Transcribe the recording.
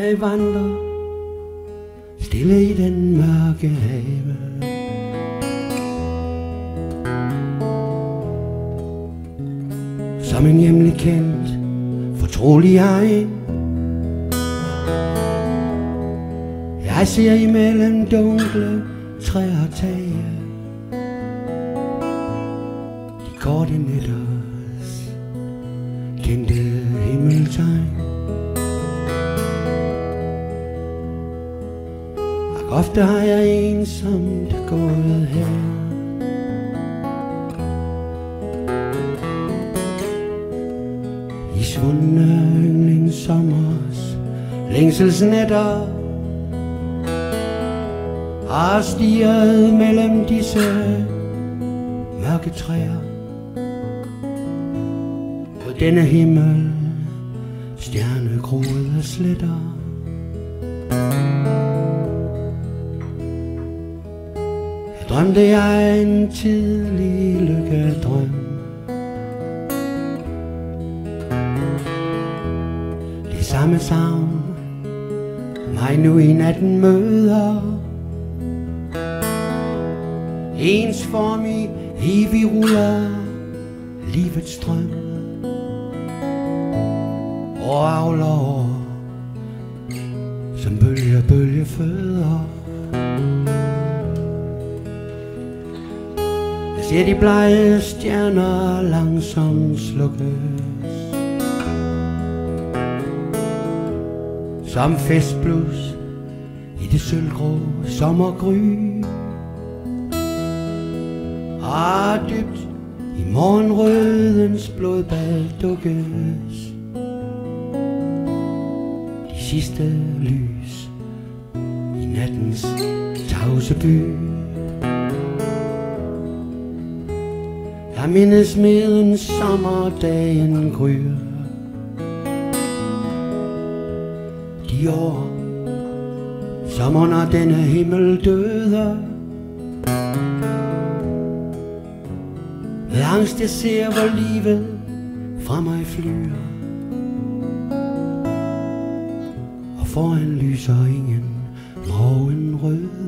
Jeg vandrer stille i den mørke have. Som en hjemlig kendt, fortrolig egen. Jeg ser imellem dunkle træer og tage de korte nætters kendte himmeltegn. Og ofte har jeg ensomt gået her, i svundne yndlingssommers længselsnætter, har stirret mellem disse mørke træer på denne himmel, stjernegroede sletter. Her drømte jeg en tidlig lykkedrøm. Det samme savn mig nu i natten møder. Ensformig, evig ruller livets strøm og avler over, som bølge føder. Jeg ser de blege stjerner langsomt slukkes, som festblus i det sølvgrå sommergry. Og dybt i morgenrødens blodbad dukkes de sidste lys i nattens tavse by. Jeg mindes medan sommerdagen gryer de år, som under denne himmel døde. Med angst jeg ser, hvor livet fra mig flyr, og foran lyser ingen morgenrød.